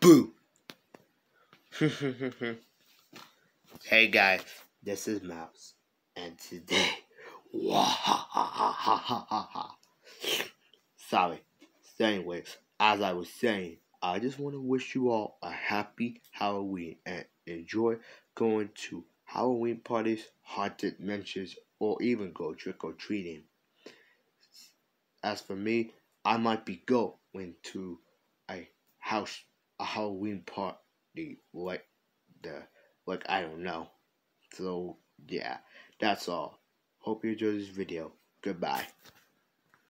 Boo! Hey guys, this is Mouse, and today, sorry. So anyways, as I was saying, I just want to wish you all a happy Halloween and enjoy going to Halloween parties, haunted mansions, or even go trick or treating. As for me, I might be going to a house, a Halloween party, the, I don't know. So yeah, that's all. Hope you enjoyed this video. Goodbye.